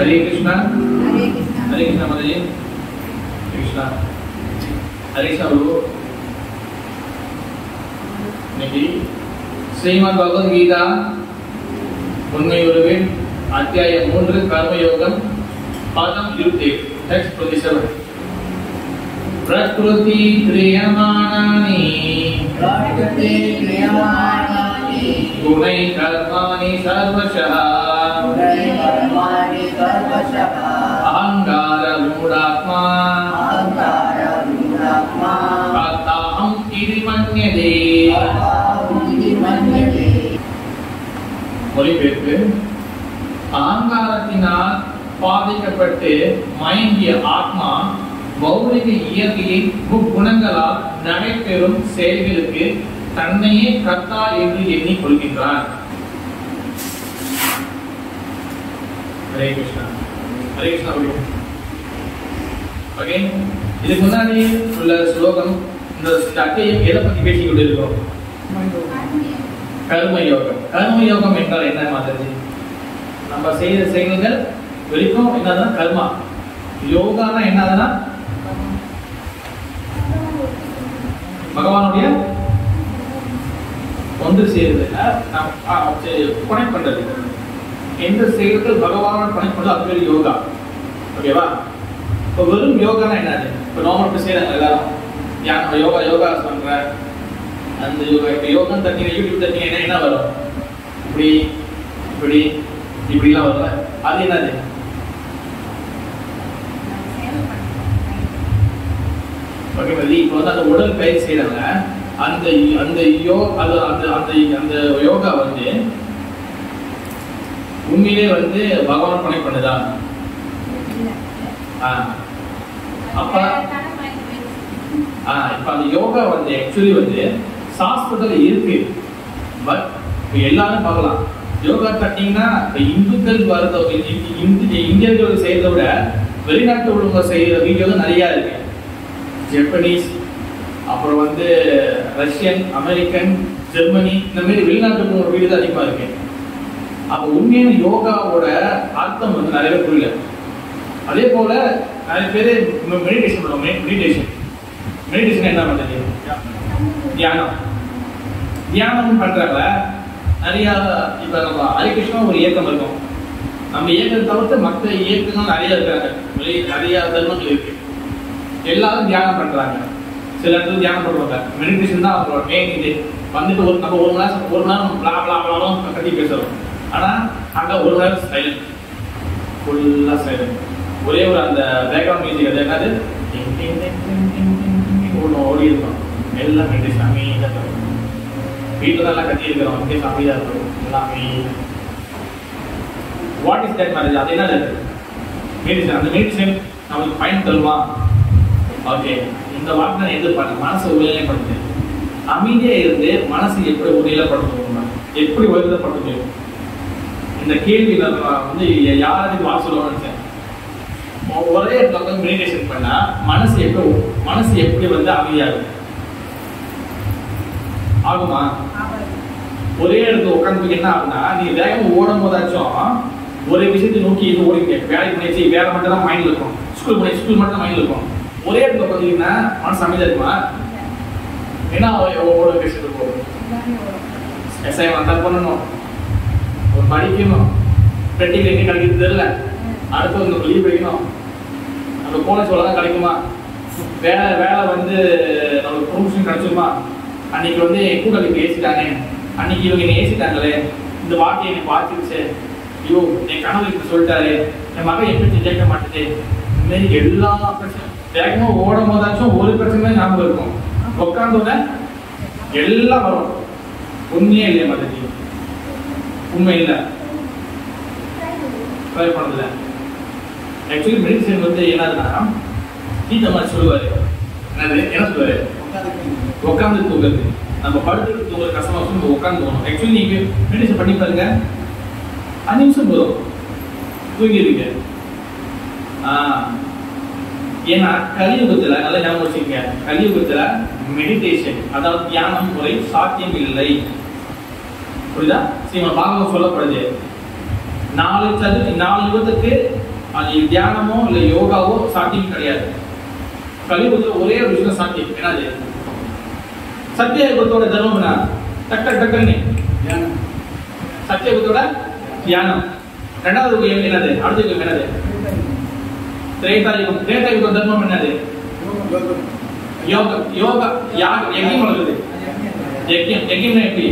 हरे कृष्णा हरे कृष्णा माता जी कृष्णा हरे कृष्णा இன்னைக்கு ஸ்ரீமத் பகவத்கீதா உண்மை உருவின் அத்தியாயம் 3 கர்மயோகம் பாதம் 27 டெக்ஸ்ட் 27 பிரகிருதி கிரியமானானி குணை கர்மாணி சர்வசஹ அஹங்கார மூடாத்மா அத்தாஹம் இதி மன்யதே. மொழிபெயர்ப்பு: அகங்காரத்தினால் பாதிக்கப்பட்டு மயங்கிய ஆத்மா பௌதிக இயற்கையின் முக்குணங்களால் நடைபெறும் செயல்களுக்கு தன்னையே கர்த்தா என்று எண்ணிக் கொள்கின்றார். ஹரே கிருஷ்ணா. ஹரே கிருஷ்ணா. ஓகே, இதுக்கு முன்னாடி உள்ள ஸ்லோகம் இந்த அத்தியாயம் எதை பத்தி பேசிக் கொண்டிருக்கிறோம்? கர்மயோகம். கர்மயோகம் என்றால் என்ன மாதிரி? நம்ம செய்த செயல்கள் வரைக்கும் என்னதுன்னா கர்மா. யோகானா என்னதுன்னா பகவானுடைய ஒன்று சேருது, கனெக்ட் பண்றது. எந்த செயல்கள் பகவானோட கனெக்ட் பண்றது அது பேர் யோகா. ஓகேவா? இப்போ வெறும் யோகானா என்னது? இப்போ நார்மல் செய்யறாங்க எல்லாரும் யோகா யோகா பண்ற அந்த யோகா. இப்போ யோகா தட்டிங்க, யூடியூப் தட்டிங்க, என்ன வரும்? இப்படி இப்படி இப்படிலாம் வரும்ல, அது என்னது? ஓகே, இப்போ வந்து அந்த உடல் பயிற்சி செய்யறாங்க. அந்த அந்த அந்த யோகா வந்து உண்மையிலே வந்து பகவான் கனெக்ட் பண்ணுதா? அப்ப இப்ப அந்த யோகா வந்து ஆக்சுவலி வந்து சாஸ்திரத்துல இருக்கு. பட் எல்லாரும் பார்க்கலாம். யோகா கட்டிங்கன்னா இந்துக்கள் வரத இந்தியர்கள் செய்யறத விட வெளிநாட்டு உள்ளவங்க செய்யற வீடியோ தான் நிறைய இருக்கு. ஜப்பனீஸ், அப்புறம் வந்து ரஷ்யன், அமெரிக்கன், ஜெர்மனி, இந்த மாதிரி வெளிநாட்டு ஒரு வீடியோ தான் அதிகமா இருக்கு. அப்ப உண்மையான யோகாவோட அர்த்தம் வந்து நிறைய பேர் புரியல. அதே போல நிறைய பேர் மெடிடேஷன் பண்ணுவாங்க. மெடிடேஷன் என்ன பண்றது? தியானம் பண்றாங்க நிறைய. இப்ப நம்ம ஹரிகிருஷ்ணா ஒரு இயக்கம் இருக்கும். நம்ம இயக்கத்தை தவிர்த்து மற்ற இயக்கங்கள் நிறைய இருக்காங்க. நிறைய தர்மங்கள் இருக்கு. எல்லாரும் தியானம் பண்றாங்க. சில இடத்துல தியானம் பண்ணுவாங்க. மெடிடேஷன் தான் அவங்களோட மெயின். இது வந்துட்டு நம்ம ஒரு மணி நேரம் கட்டி பேசுறோம். ஆனா அங்க ஒரு மணி நேரம் சைலண்ட், ஃபுல்லா சைலண்ட். ஒரே ஒரு அந்த பேக்ரவுண்ட் மியூசிக் அது என்னது ஓடி இருக்கும். எல்லாம் மெடிடேஷன் அமைதியா இருக்கும். வீட்டுல தான் எல்லாம் கட்டி இருக்கிறோம், மெடிடேஷன் அமைதியா இருக்கும். எல்லாம் அமைதியா. What is that marriage? அது என்னது? மெடிடேஷன். அந்த மெடிடேஷன் நம்மளுக்கு பயன் தருவான். ஓகே, இந்த வார்த்தை நான் எதிர்பார்க்க மனசை உயர்நிலைப்படுத்து. அமைதியா இருந்து மனசு எப்படி உயர்நிலைப்படுத்தணும், எப்படி உயர்நிலைப்படுத்த? இந்த கேள்வி வந்து யாருக்கு வாக்கு சொல்லுவான்னு நினைச்சேன். ஒரே இடத்துல மெடிடேஷன் பண்ணா மனசு எப்படி வந்து அமைதியாகும்? ஆகுமா? ஒரே இடத்துல உட்காந்து என்ன ஆகுனா, நீங்க வேகம் ஓடும் போதாச்சும் ஒரே விஷயத்தை நோக்கி இது ஓடிங்க. வேலைக்கு பண்ணிச்சு, வேலை மட்டும் தான் மைண்ட்ல இருக்கும். ஸ்கூல் மட்டும் தான் மைண்ட்ல இருக்கும். ஒரே இடத்துல உட்காந்துங்கன்னா மனசு அமைதியா இருக்குமா? ஏன்னா ஓட பேசிட்டு இருக்கும். எஸ்ஐ வந்தா பண்ணணும், ஒரு படிக்கணும், ப்ராக்டிகல் எங்கே கிடைக்கிறது தெரியல, அடுத்து வந்து லீவ் படிக்கணும், அந்த போன சொல்லதான் கிடைக்குமா? வேலை வந்து நம்மளுக்கு ப்ரொமோஷன் கிடைச்சிருமா? அன்னைக்கு வந்து கூட ஏசிட்டாங்க, அன்னைக்கு இவங்க என்ன ஏசிட்டாங்களே, இந்த வார்த்தையை என்னை பார்த்துருச்சு, ஐயோ என் கனவு இப்படி சொல்லிட்டாரு, என் மகன் எப்படி கேட்க மாட்டேது. இந்த மாதிரி எல்லா பிரச்சனை வேகமாக ஓடும் போதாச்சும் ஒரு பிரச்சனை ஞாபகம் இருக்கும். உட்காந்தோட எல்லாம் வரும். உண்மையே இல்லையா மாதிரி? உண்மை இல்லை, ட்ரை பண்ணதில்ல. ஆக்சுவலி மெடிடேஷன் வந்து என்னதுன்னா, கீத மாதிரி சொல்லுவாரு. என்ன சொல்லுவாரு? உட்காந்து தூங்குறது. நம்ம படுத்துட்டு தூங்குறது கஷ்டமா சொல்லி உட்காந்து தூங்கணும். ஆக்சுவலி நீங்க மெடிடேஷன் பண்ணி பாருங்க, 5 நிமிஷம் போதும் தூங்கிடுவீங்க. ஏன்னா கலியுகத்துல நல்லா ஞாபகம் வச்சுக்கங்க, கலியுகத்துல மெடிடேஷன் அதாவது தியானம் முறை சாத்தியம் இல்லை. புரியுதா? ஸ்ரீமத் பாகவதம் சொல்லப்படுது, 4 யுகத்துக்கு அது தியானமோ இல்ல யோகாவோ சாத்தியம் கிடையாது. கலியுகத்துல ஒரே ஒரு விஷயம் சாத்தியம், என்னது? சத்தியயுகத்தோட தர்மம் என்ன? டக்குன்னு சத்தியயுகத்தோட தியானம். ரெண்டாவது யுகம் என்னது? அடுத்த யுகம் என்னது? திரேதாயுகம். திரேதாயுக தர்மம் என்னது? யோகம். யோகா யாகம், யஜ்யம் வளர்க்குது. யஜ்யம்னா எப்படி?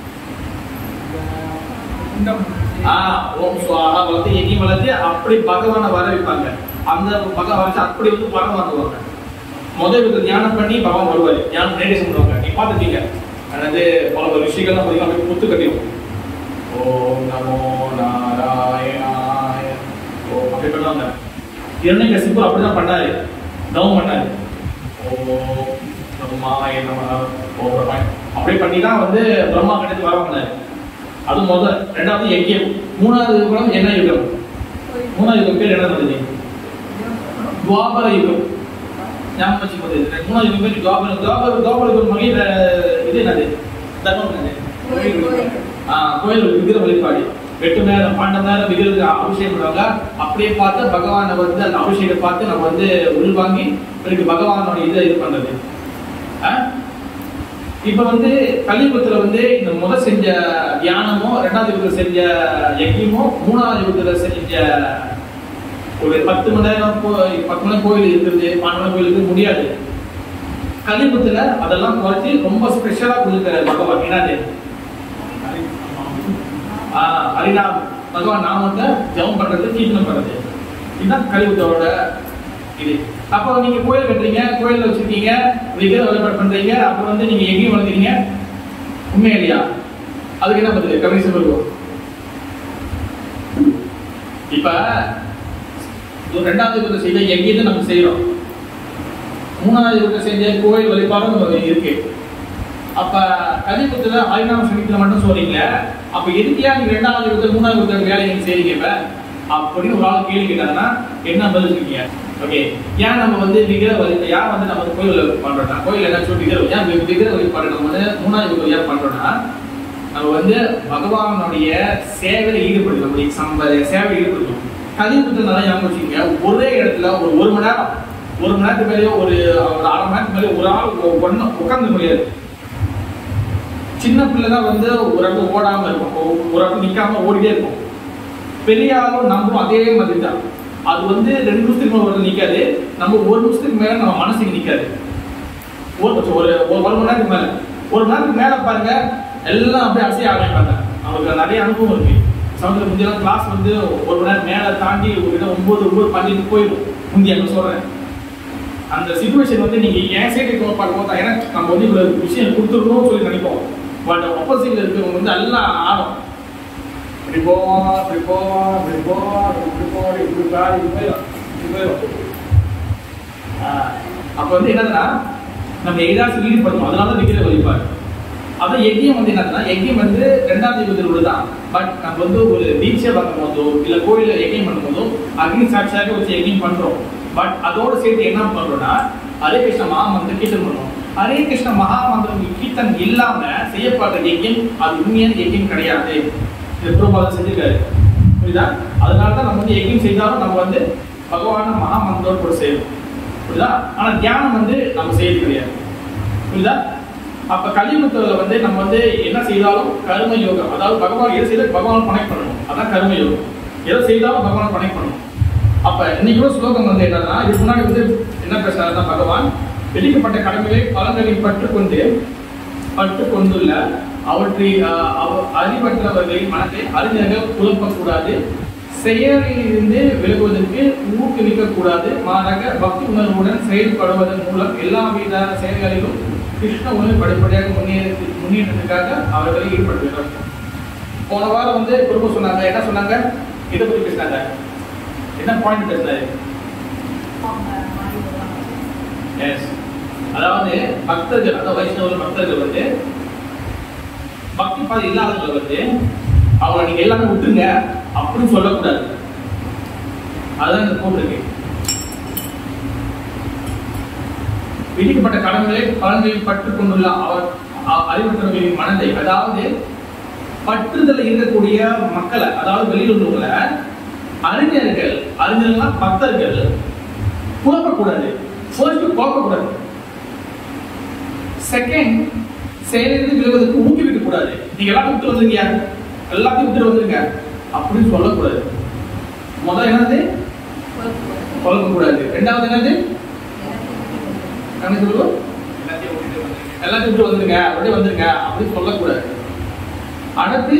ஓம் சுவாஹா வளர்த்து யஜ்யம் வளர்த்து அப்படி பகவானை வர வைப்பாங்க. அந்த பகவான் வச்சு அப்படி வந்து பரம் வாங்குவாங்க. முதல் வித தியானம் பண்ணி பகவான் வருவாரு. தியானம் மெடிடேஷன் பண்ணுவாங்க. நீ பார்த்துட்டீங்க. அதாவது பல ரிஷிகள்லாம் பார்த்தீங்கன்னா அப்படியே புத்து கட்டிடும். ஓம் நமோ நாராயணாய ஓம் அப்படி பண்ணுவாங்க. இரண்யகசிபு அப்படிதான் பண்ணாரு, தவம் பண்ணாரு. ஓம் பிரம்மாய நமஹ ஓம் பிரம்மாய அப்படி பண்ணி தான் வந்து பிரம்மா கிட்ட வர பண்ணாரு. அது முதல். ரெண்டாவது யஜ்யம். மூணாவது யுகம் என்ன யுகம்? மூணாவது யுகம் பேர் என்ன இருந்தது? துவாபர யுகம். ஞாபகம் வச்சுக்கோது. மூணாவது யுகம் பேர் துவாபர யுகம் மகிழ இது என்னது? தர்மம் என்னது? கோயில் விக்கிர வழிபாடு. 8 நேரம் 12 நேரம் விக்கிரத்துக்கு அபிஷேகம் பண்ணுவாங்க. அப்படியே பார்த்து பகவானை வந்து அந்த அபிஷேகம் பார்த்து நம்ம வந்து உள்வாங்கி பகவானோட இதை இது பண்றது. இப்ப வந்து கலியுகத்துல வந்து இந்த முதல் செஞ்ச தியானமோ, ரெண்டாவது யுகத்துல செஞ்ச யஜ்யமோ, மூணாவது யுகத்துல செஞ்ச ஒரு 10 மணி நேரம் 10 மணி கோயில் இருக்கிறது, 12 மணி கோயில் இருக்க முடியாது. கலியுகத்துல அதெல்லாம் குறைச்சி ரொம்ப ஸ்பெஷலா கொடுக்குற பகவான் என்னது? ஹரிநாம் பகவான் நாமத்தை ஜபம் பண்றது, கீர்த்தனம் பண்றது. இதுதான் கலியுகத்தோட இது. அப்போ நீங்க கோயில் கட்டுறீங்க, கோயில்ல வச்சிருக்கீங்க, விக்கிர வழிபாடு பண்றீங்க, அப்புறம் வந்து நீங்க எங்கேயும் வளர்க்குறீங்க. உண்மை இல்லையா? அதுக்கு என்ன பண்ணுது? கமிஷன் இருக்கும். இப்ப ரெண்டாவது யுகத்தை செய்த எங்கேயும் நம்ம செய்யறோம். மூணாவது யுகத்தை செஞ்ச கோயில் வழிபாடும் இருக்கு. அப்ப கலியுகத்துல ஹரிநாம சங்கீதத்துல மட்டும் சொல்றீங்க. அப்ப எதுக்கியா நீங்க ரெண்டாவது யுகத்துல மூணாவது யுகத்துல வேலை நீங்க செய்றீங்க? இப்ப அப்படின்னு ஒரு ஆள் கேள்வி கேட்டாங்கன்னா என்ன பதில் சொல்றீங்க? ஓகே, ஏன் நம்ம வந்து விக்கிர ஏன் வந்து நம்ம கோயில் பண்றோம்னா, கோயில் என்ன சொல்லி விக்கிர வழிபாடு நம்ம வந்து மூணாவது யுகம் ஏன் பண்றோம்னா, நம்ம வந்து பகவானுடைய சேவையில ஈடுபடுது, நம்முடைய சேவையில் ஈடுபடுத்தணும். கலியுகத்துல நல்லா ஞாபகம் வச்சுக்கோங்க. ஒரே இடத்துல ஒரு மணி நேரத்துக்கு மேலேயோ ஒரு 1/2 மணி நேரத்துக்கு மேலே ஒரு ஆள் உட்கார்ந்து முடியாது. சின்ன பிள்ளை தான் வந்து ஒரு இடத்துல ஓடாம இருக்கும், ஒரு இடத்துல நிக்காம ஓடிட்டே இருக்கும். பெரிய ஆளும் நம்மளும் அதே மாதிரி தான். அது வந்து 2 நிமிஷத்துக்கு மேல ஒரு நிக்காது, நம்ம 1 நிமிஷத்துக்கு மேல நம்ம மனசுக்கு நிக்காது. ஒரு மணி நேரத்துக்கு மேல, ஒரு மணி நேரத்துக்கு மேல பாருங்க எல்லாம் அப்படியே அசைய ஆரம்பிப்பாங்க. அவங்களுக்கு நிறைய அனுபவம் இருக்கு. சமுதிர முந்தியெல்லாம் கிளாஸ் வந்து 1 மணி நேரம் மேல தாண்டி ஒரு 9 12 போயிடும். முந்தி அங்க சொல்றேன். அந்த சிச்சுவேஷன் வந்து நீங்க என் சைடு பார்க்கும்போது தான், ஏன்னா நம்ம வந்து இவ்வளவு விஷயம் கொடுத்துருக்கணும்னு சொல்லி நினைப்போம். பட் ஆப்போசிட்ல இருக்கிறவங்க வந்து எல்லாம் ஆடும். இப்படி போவோம், இப்படி போவோம், இப்படி போவோம், இப்படி போவோம், இப்படி போயிடும். அப்ப வந்து என்னதுன்னா நம்ம எதாச்சும் ஈடுபடணும். அதனால விக்கிர வழிபாடு. அதான் யஜ்யம் வந்து என்னதுன்னா, யஜ்யம் வந்து ரெண்டாவது யுகத்தில் உள்ளதான். பட் நம்ம வந்து ஒரு தீட்சை வாங்கும் போதோ இல்ல கோயில யஜ்யம் பண்ணும் போதோ அக்னி சாட்சியாக வச்சு யஜ்யம் பண்றோம். பட் அதோட சேர்த்து என்ன பண்றோம்னா, ஹரே கிருஷ்ண மகாமந்திரம் கீர்த்தன் பண்ணுவோம். ஹரே கிருஷ்ண மகாமந்திரம் கீர்த்தன் இல்லாம செய்யப்படுற யஜ்யம் அது உண்மையான யஜ்யம் கிடையாது. இது பிரபாதம் செஞ்சிருக்காரு. புரியுதா? அதனாலதான் நம்ம வந்து யஜ்யம் செய்தாலும் நம்ம வந்து பகவான மகாமந்திரோடு கூட செய்யணும். புரியுதா? ஆனா தியானம் வந்து நம்ம செய்யறது கிடையாது. புரியுதா? அப்ப கலியுகத்துல வந்து நம்ம வந்து என்ன செய்தாலும் கர்ம யோகம், அதாவது பகவான் எதை செய்தாலும் பகவான் கனெக்ட் பண்ணணும். அதான் கர்ம யோகம். எதை செய்தாலும் பகவான் கனெக்ட் பண்ணணும். அப்ப இன்னைக்கு ஸ்லோகம் வந்து என்னன்னா, இதுக்கு முன்னாடி வந்து என்ன பேசுறாருன்னா, பகவான் விதிக்கப்பட்ட கடமைகளை பலன்களில் பற்றுக்கொண்டுள்ள அவற்றை அறிவற்றவர்களின் மனத்தை அறிஞர்கள் குழப்பக்கூடாது, செயலிலிருந்து விலகுவதற்கு ஊக்குவிக்க கூடாது, மாறாக பக்தி உணர்வுடன் செயல்படுவதன் மூலம் எல்லா வித செயல்களிலும் கிருஷ்ண உணர்வு படிப்படியாக முன்னேற்றத்துக்காக அவர்களை ஈடுபடுத்துகிறார். போன வாரம் வந்து குடும்பம் சொன்னாங்க. என்ன சொன்னாங்க? இதை பத்தி பேசினாங்க. என்ன பாயிண்ட் பேசினாரு? அதாவது பக்தர்கள், அதாவது வைஷ்ணவ பக்தர்கள் வந்து பக்தி பாதை இல்லாதவங்க வந்து அவங்களை நீங்க எல்லாமே விட்டுருங்க அப்படின்னு சொல்லக்கூடாது. அதுதான் இந்த கோட் இருக்கு. விதிக்கப்பட்ட கடமைகளை பலன்களில் பற்றுக்கொண்டுள்ள அவர் அறிவற்றவர்களின் மனதை, அதாவது பற்றுதல் இருக்கக்கூடிய மக்களை, அதாவது வெளியில் உள்ளவங்களை அறிஞர்கள்னா பக்தர்கள் குழப்பக்கூடாது. ஃபர்ஸ்ட் குழப்பக்கூடாது. செகண்ட், செயலிலிருந்து விழுவதற்கு ஊக்குவிக்க கூடாது. நீங்க எல்லாத்தையும் விட்டு வந்துருக்கீங்க, எல்லாத்தையும் விட்டு வந்துருங்க அப்படின்னு சொல்லக்கூடாது. முதல் என்னது? குழப்பக்கூடாது. ரெண்டாவது என்னது? என்ன சொல்லுவோம்? எல்லாத்தையும் விட்டு வந்துருங்க, அப்படியே வந்துருங்க அப்படின்னு சொல்லக்கூடாது. அடுத்து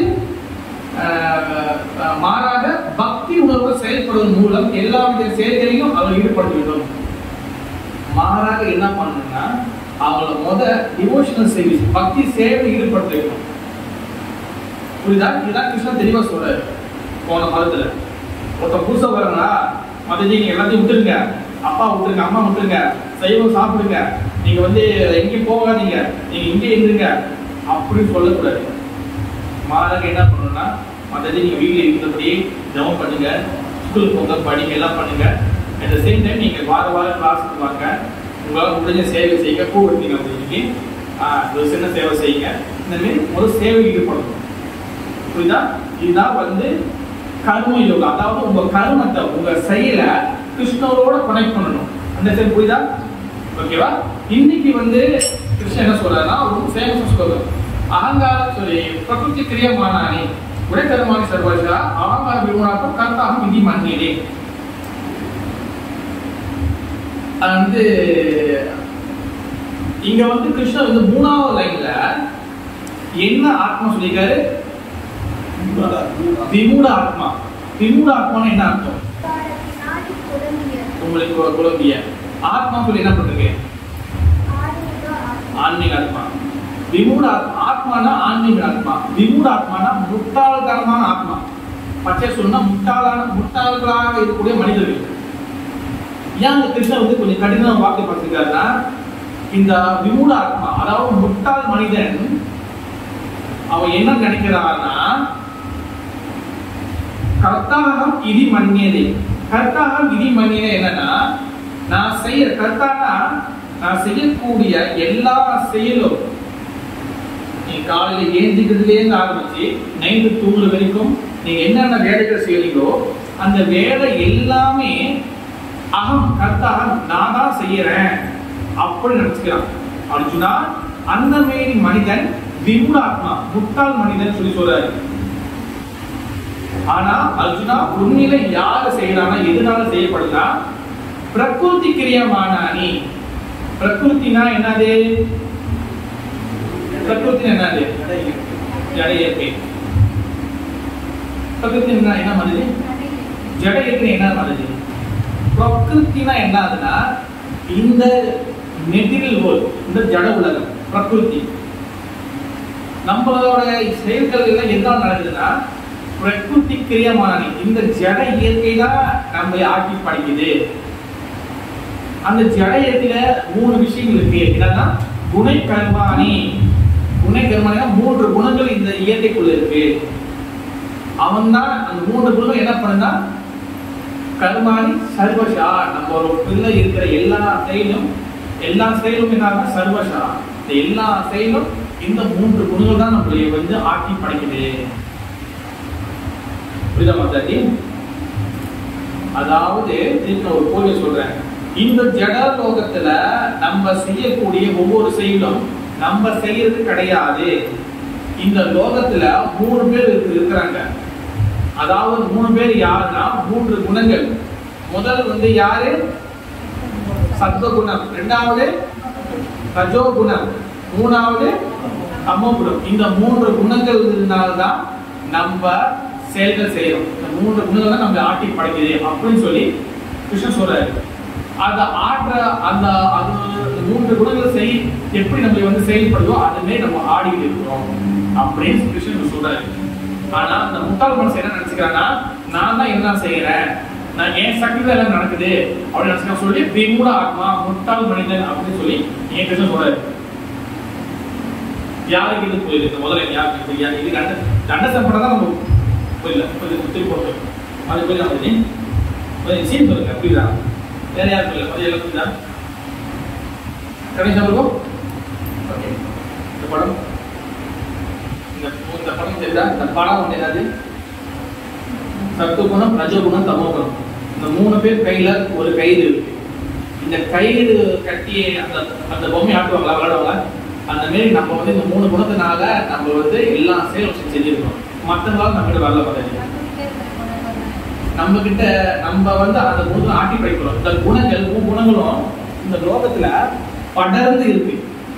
மாறாக பக்தி உணர்வு செயல்படுவதன் மூலம் எல்லா வித செயல்களையும் அவர் ஈடுபடுத்த வேண்டும். மாறாக என்ன பண்ணணும்னா அவங்கள டிவோஷனல் சர்வீஸ், பக்தி சேவை ஈடுபடுத்த வைக்கணும். புரியுதா? இதுதான் கிருஷ்ணன் தெளிவா சொல்றாரு. போன காலத்துல ஒருத்தர் புதுசா வர்றா, மதஜி நீங்க எல்லாத்தையும் விட்டுருங்க, அப்பா விட்டுருங்க, அம்மா விட்டுருங்க, சைவம் சாப்பிடுங்க, நீங்க எங்கேயும் போகாதீங்க, நீங்க இங்கே இருந்துங்க அப்படின்னு சொல்லக்கூடாது. மாறாக என்ன பண்ணணும்னா மதஜி நீங்க வீட்டில் இருக்கிறபடி ஜெபம் பண்ணுங்க, ஸ்கூலுக்கு போங்க, படிங்க, எல்லாம் பண்ணுங்க. அட் த சேம் டைம் நீங்க வாரம் கிளாஸுக்கு வாங்க, உங்களால் முடிஞ்ச சேவை செய்யுங்க, பூ எடுத்தீங்க அப்படின்னு ஒரு சின்ன சேவை செய்யுங்க. இந்த மாதிரி ஒரு சேவை ஈடுபடணும். புரியுதா? இதுதான் கர்ம யோகா. அதாவது உங்க கர்மத்தை, உங்க செயலை கிருஷ்ணரோட கனெக்ட் பண்ணணும். அந்த சைடு புரியுதா? ஓகேவா? இன்னைக்கு கிருஷ்ணன் என்ன சொல்றாருன்னா ஒரு ஃபேமஸ் ஸ்லோகம், அகங்கார சொல்லி பிரகிருதி கிரியமானானி உடை கர்மானி சர்வஜா அகங்கார விமூனாக்கம் கர்த்தாகம் விதி மன்னியதே. இங்க கிருஷ்ணர் மூணாவது லைன்ல என்ன ஆத்மா சொல்லிருக்காரு? விமூட ஆத்மா. விமூட ஆத்மான்னு என்ன அர்த்தம்? உங்களுக்கு குழம்பிய ஆத்மா சொல்லி என்ன பண்றீங்க? ஆன்மீக ஆத்மா. விமூட ஆத்மானா ஆன்மீக ஆத்மா. விமூட ஆத்மானா முட்டாள்தனமான ஆத்மா. பச்சை சொன்னா முட்டாள்களாக இருக்கக்கூடிய மனிதர்கள். ஏன் கிருஷ்ணர் கொஞ்சம் கடினமான வார்த்தை பார்த்திருக்காருன்னா, இந்த விமூட ஆத்மா, அதாவது முட்டாள் மனிதன், அவன் என்ன நினைக்கிறான்னா கர்த்தாகம் இதி மன்னியதே. கர்த்தாகம் இதி மன்னியதே என்னன்னா, நான் செய்யக்கூடிய எல்லா செயலும், நீ காலையில ஏந்திக்கிறதுல இருந்து ஆரம்பிச்சு நைட்டு தூங்குற வரைக்கும் நீங்க என்னென்ன வேலைகள் செய்யறீங்களோ அந்த வேலை எல்லாமே அகம் கர்த்தாகம் நான் தான் செய்யறேன் அப்படி நினைச்சுக்கிறான் அர்ஜுனா. அந்த மாதிரி மனிதன் விமூட ஆத்மா, முட்டாள் மனிதன் சொல்லி சொல்றாரு. ஆனா அர்ஜுனா, உண்மையில யாரு செய்யறானா, எதனால செய்யப்படுதா? பிரகிருதி கிரியமானானி. பிரகிருத்தினா என்னது? பிரகிருதி என்னது? ஜட இயற்கை. பிரகிருதி என்ன மாதிரி? ஜட இயற்கை என்ன மாதிரி? பிரகிருத்தினா என்னதுன்னா இந்த மெட்டீரியல் வேர்ல்ட், இந்த ஜட உலகம் பிரகிருதி. நம்மளோட செயல்கள் எல்லாம் எதனால நடக்குதுன்னா பிரகிருதி கிரியமானி, இந்த ஜட இயற்கை தான் நம்மளை ஆட்சி படைக்குது. அந்த ஜட இயற்கையில 3 விஷயங்கள் இருக்கு. என்னன்னா குணை கர்மானி. குணை கர்மானினா 3 குணங்கள் இந்த இயற்கைக்குள்ள இருக்கு. அவன் தான் அந்த 3 குணங்கள் என்ன பண்ணுனா கர்மானி சர்வஷா. நம்ம ஒரு பிள்ளை இருக்கிற எல்லா செயலும் என்ன சர்வஷா. இந்த எல்லா செயலும் இந்த 3 குணங்கள் தான் நம்மளை ஆட்சி படைக்குது. புரியுதா மாதாஜி? அதாவது ஒரு கோயில் சொல்றேன், இந்த ஜட லோகத்துல நம்ம செய்யக்கூடிய ஒவ்வொரு செயலும் நம்ம செய்யறது கிடையாது. இந்த லோகத்துல 3 பேர் இருக்கிறாங்க. அதாவது 3 பேர் யாருன்னா 3 குணங்கள். முதல் யாரு? சத்வகுணம். இரண்டாவது ரஜோகுணம். மூணாவது தமோகுணம். இந்த 3 குணங்கள் இருந்தால்தான் நம்ம செயல்கள் செய்யறோம். இந்த 3 குணங்கள் தான் நம்ம ஆட்டி படைக்குது அப்படின்னு சொல்லி கிருஷ்ணன் சொல்றாரு. அந்த ஆற்ற அந்த 3 குணங்களை எப்படி நம்ம செயல்படுதோ அதுமே நம்ம ஆடிட்டு இருக்கிறோம் அப்படின்னு கிருஷ்ணன் சொல்றாரு. ஆனா அந்த முட்டாள் மனசு என்ன நினைச்சுக்கிறான்னா, நான் தான் எல்லாம் செய்யறேன், நான் என் சக்தியில எல்லாம் நடக்குது அப்படின்னு நினைச்சுக்க சொல்லி விமூட ஆத்மா, முட்டாள் மனிதன் அப்படின்னு சொல்லி ஏன் கிருஷ்ணன் சொல்றாரு. யாருக்கு இது போயிருக்கு? முதல்ல யாருக்கு இது தண்ட சம்பளம் தான் நம்ம போயிடல திருப்பி போட்டு அது போய் நம்ம சீன் சொல்லுங்க. புரியுதா? வேற யாரும் இல்லை, அது எல்லாம் புரியுதா? கணேஷ் அவருக்கும் ஓகே. இந்த படம் தெரியுதா? இந்த படம் என்னது? சத்துவகுணம், ரஜோகுணம், தமோகுணம். இந்த 3 பேர் கையில ஒரு கயிறு இருக்கு. இந்த கயிறு கட்டி அந்த பொம்மை ஆட்டுவாங்களா, விளையாடுவாங்களா? அந்த மாரி நம்ம வந்து இந்த 3 குணத்தினால நம்ம வந்து எல்லா செயலும் செஞ்சிருக்கோம். மற்றவங்களால நம்ம கிட்ட வரல பார்த்தீங்க. நம்ம வந்து அந்த குணத்தை ஆட்டி படைக்கிறோம். இந்த குணங்களும் இந்த லோகத்துல படர்ந்து இருக்கு.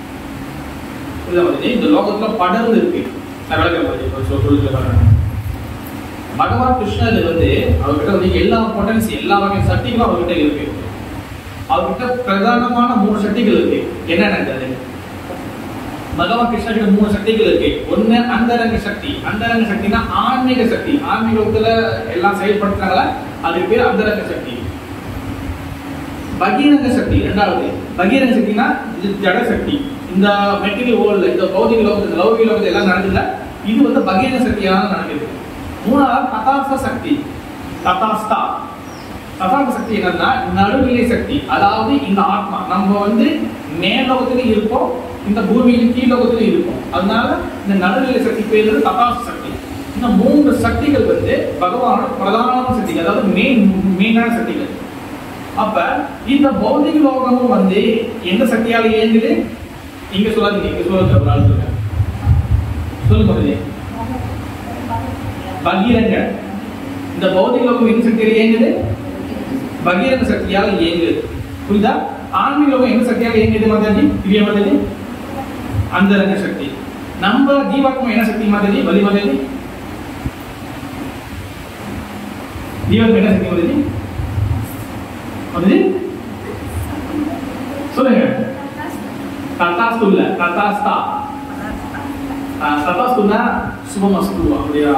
இந்த லோகத்துல படர்ந்து இருக்கு. நான் விளக்கம் சொல்லுங்க. பகவான் கிருஷ்ணர் வந்து அவர்கிட்ட வந்து எல்லா பொட்டன்சி, எல்லா வகை சக்திகளும் அவர்கிட்ட இருக்கு. அவர்கிட்ட பிரதானமான 3 சக்திகள் இருக்கு. என்னென்னது? பகவான் கிருஷ்ணர்கிட்ட 3 சக்திகள் இருக்கு. ஒண்ணு அந்தரங்க சக்தி. அந்தரங்க சக்தினா ஆன்மீக சக்தி. ஆன்மீகத்துல எல்லாம் செயல்படுத்துறாங்களா, அதுக்கு பேர் அந்தரங்க சக்தி. பகிரங்க சக்தி இரண்டாவது. பகிரங்க சக்தினா ஜட சக்தி. இந்த மெட்டீரியல் வேர்ல்ட்ல, இந்த பௌதிக லோகத்துல, லௌகிக லோகத்துல எல்லாம் நடக்குதுல, இது வந்து பகிரங்க சக்தியால நடக்குது. மூணாவது ததாஸ்த சக்தி. ததாஸ்தா சக்தி என்னன்னா நடுநிலை சக்தி. அதாவது இந்த ஆத்மா நம்ம வந்து மேலோகத்திலும் இருப்போம், இந்த பூமியிலும் கீழோகத்திலும் இருப்போம். அதனால இந்த நடுநிலை சக்தி பேர் ததாஸ்த சக்தி. இந்த 3 சக்திகள் வந்து பகவானோட பிரதான சக்திகள், அதாவது மெயினான சக்திகள். அப்ப இந்த பௌதிக லோகமும் வந்து எந்த சக்தியால இயங்குது? இங்க சொல்லாதீங்க, இங்க சொல்லுங்க. சொல்லுங்க. பகிரங்க. இந்த பௌதிக லோகம் எந்த சக்தியால இயங்குது? பகிரங்க சக்தியால இயங்குது. புரியுதா? ஆன்மீக லோகம் எந்த சக்தியால இயங்குது மாதாஜி? திவ்ய மாதாஜி? அந்தரங்க சக்தி. நம்ம ஜீவாத்மா என்ன சக்தி மாதாஜி? வலி மாதாஜி? ஜீவாத்மா என்ன சக்தி மாதாஜி? மாதாஜி சொல்லுங்க. ததாஸ்துல்ல, ததாஸ்தா. ததாஸ்துன்னா சுபமஸ்து அப்படியா?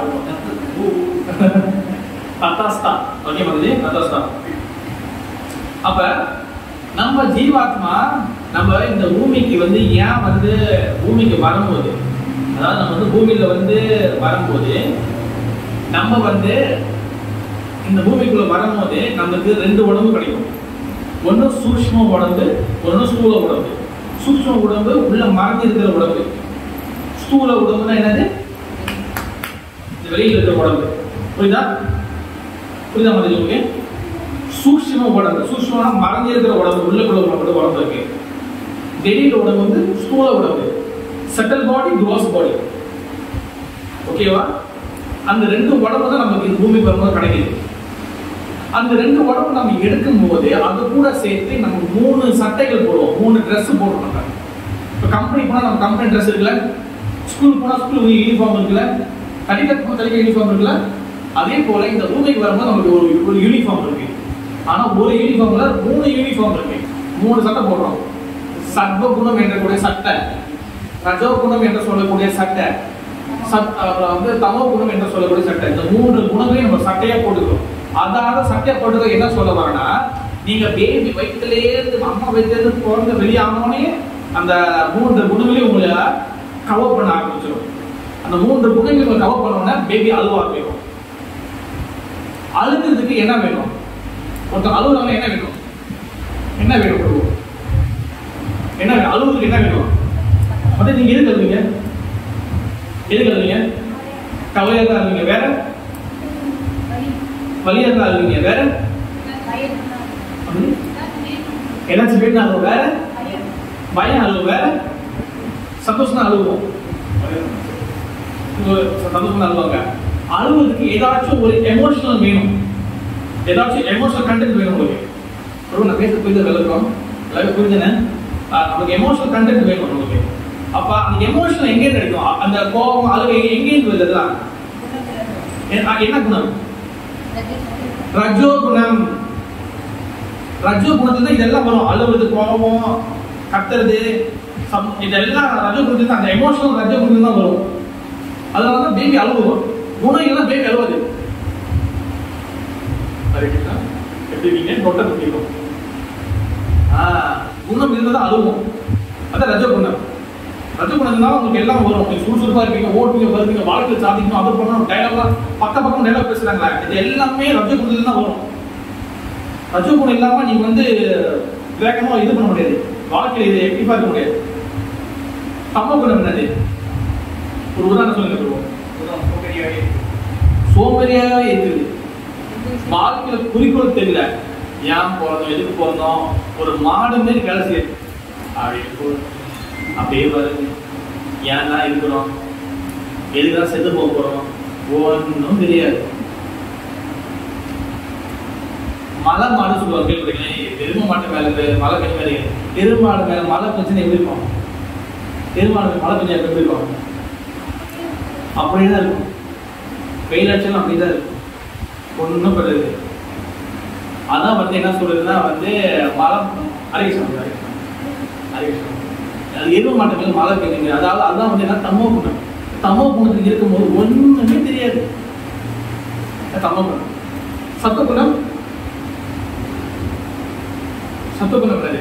ததாஸ்தா. ஓகே மாதாஜி, ததாஸ்தா. அப்ப நம்ம ஜீவாத்மா நம்ம இந்த பூமிக்கு வந்து ஏன் வந்து பூமிக்கு வரும்போது, அதாவது நம்ம வந்து பூமியில வந்து வரும்போது, நம்ம வந்து இந்த பூமிக்குள்ள வரும்போது நமக்கு 2 உடம்பு கிடைக்கும். ஒன்று சூக்ஷ்ம உடம்பு, ஒன்று ஸ்தூல உடம்பு. சூக்ஷ்ம உடம்பு உள்ள மறைஞ்சு இருக்கிற உடம்பு. ஸ்தூல உடம்புனா என்னது? வெளியில் இருக்கிற உடம்பு. புரியுதா? புரியுதா மாதிரி? ஓகே. சூக்ஷ்ம உடம்பு, சூக்ஷ்மனா மறைஞ்சு இருக்கிற உடம்பு, உள்ளுக்குள்ள உடம்பு இருக்கு. வெளியில உடம்பு வந்து ஸ்தூல உடம்பு. Subtle body, gross body. ஓகேவா? அந்த 2 உடம்பு தான் நமக்கு இந்த பூமிக்கு வரும்போது கிடைக்குது. அந்த 2 உடம்பு நம்ம எடுக்கும் போது அது கூட சேர்த்து நம்ம 3 சட்டைகள் போடுவோம், 3 ட்ரெஸ் போடுறோம். இப்போ கம்பெனி போனா நம்ம கம்பெனி ட்ரெஸ் இருக்குல்ல, ஸ்கூல் போனா ஸ்கூல் யூனிஃபார்ம் இருக்குல்ல, கடிதத்துக்கு போனா கடித யூனிஃபார்ம் இருக்குல்ல, அதே போல இந்த பூமிக்கு வரும்போது நமக்கு ஒரு யூனிஃபார்ம் இருக்கு. ஆனா ஒரு யூனிஃபார்ம்ல 3 யூனிஃபார்ம் இருக்கு. 3 சட்டை போடுறோம். சத்வகுணம் என்ற கூடிய சட்டை, ரஜோகுணம் என்று சொல்லக்கூடிய சட்டை, வந்து தமோ குணம் என்று சொல்லக்கூடிய சட்டை. இந்த 3 குணங்களையும் நம்ம சட்டையா போட்டுக்கிறோம். அதாவது சட்டையா போட்டுக்க என்ன சொல்ல வரேன்னா, நீங்க பேபி வயிற்றுலேருந்து அம்மா வயிற்றுலேருந்து பிறந்த வெளியானோடனே அந்த 3 குணங்களையும் உங்களை கவர் பண்ண ஆரம்பிச்சிடும். அந்த 3 குணங்களை கவர் பண்ணோம்னா பேபி அழுவ ஆரம்பிக்கும். அழுகிறதுக்கு என்ன வேணும்? ஒருத்தர் அழுகுறாங்க, என்ன வேணும்? என்ன வேணும்? என்ன வேணும்? அழுகுறதுக்கு என்ன வேணும்? வந்து நீங்க எதுக்கு அழுவீங்க? எதுக்கு அழுவீங்க? கவலையா தான் அழுவீங்க. வேற வலியா தான் அழுவீங்க. வேற ஏதாச்சும் வேணும் அழுவோம். வேற பயம் அழுவோம். வேற சந்தோஷம் தான் அழுவோம். சந்தோஷம் தான் அழுவாங்க. அழுவதுக்கு ஏதாச்சும் ஒரு எமோஷனல் வேணும், ஏதாச்சும் எமோஷனல் கண்டென்ட் வேணும் உங்களுக்கு. நான் பேச புரியுது விளக்கம் எல்லாரும் புரிஞ்சுனே. நமக்கு எமோஷனல் கண்டென்ட் வேணும் உங்களுக்கு. அப்ப அந்த எமோஷனல் எங்கே கிடைக்கும்? அந்த கோபம் அழுகை எங்கேருந்து வருதுலாம்? என்ன குணம்? ரஜோ குணம். ரஜோ குணத்துல தான் இதெல்லாம் வரும். அழுவது, கோபம், கத்துறது, இதெல்லாம் ரஜோ குணத்துல தான், அந்த எமோஷனல் ரஜோ குணத்துல தான் வரும். அதனாலதான் பேபி அழுவோம். குணம் எல்லாம் பேபி அழுவாது. எப்படி நீங்க நோட்டை குடிக்கும்? குணம் இருந்தாதான் அழுவோம். அதான் ரஜோ குணம். ரஜோ குணம் தான் உங்களுக்கு எல்லாம் வரும். நீங்க சுறுசுறுப்பா இருப்பீங்க, ஓடுவீங்க, வருவீங்க, வாழ்க்கை சாதிக்கணும், அது பண்ணணும், டைலாக்லாம் பக்கம் டைலாக் பேசுறாங்களா, இது எல்லாமே ரஜோ குணத்துல தான் வரும். ரஜோ குணம் இல்லாம நீங்க வந்து வேகமா இது பண்ண முடியாது, வாழ்க்கையில இது எக்டிவா இருக்க முடியாது. தமோ குணம் என்னது? ஒரு உதாரணம் சொல்லுங்க. சோம்பேறியாவே இருக்குது. வாழ்க்கையில குறிக்கோள் தெரியல, ஏன் போறோம் எதுக்கு போறோம், ஒரு மாடு மாரி வேலை செய்யுது அப்படியே வருது. ஏன் தான் இருக்கிறோம், எதுக்குதான் செத்து போக போறோம், ஒன்றும் தெரியாது. மலை மாடு சொல்லுவாங்க கேள்விப்பட்டீங்களே, எரும மாட்டு மேல மழை பெஞ்ச மாதிரி, எருமாடு மேல மழை பிரச்சனை எப்படி இருக்கும், எருமாடு மழை பெஞ்சா எப்படி இருக்கும், அப்படிதான் இருக்கும். வெயில் அடிச்சாலும் அப்படிதான் இருக்கும், ஒன்றும் பெறுது. அதான் வந்து என்ன சொல்றதுன்னா வந்து மழை அறிவிச்சோம் அது எரும மாட்டு மேல மழை பெய்யுங்க. அதாவது அதான் வந்து என்ன தமோ குணம். தமோ குணத்துக்கு இருக்கும்போது ஒண்ணுமே தெரியாது. தமோ குணம். சத்துவகுணம், சத்துவகுணம் கிடையாது,